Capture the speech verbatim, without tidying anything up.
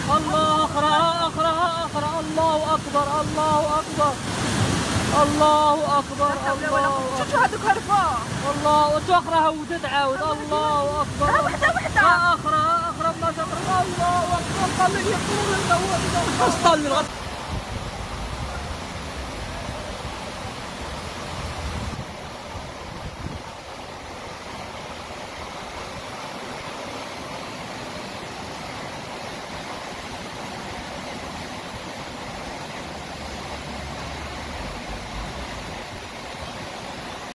الله اخرى اخرى اخرى. الله اكبر الله اكبر الله اكبر الله اكبر. شوفوا هذوك هربوا. الله وتاخرى هودت عاود. الله اكبر. وحده وحده اخرى اخرى ما شاء الله. الله اكبر. قال لي يقولون انه هو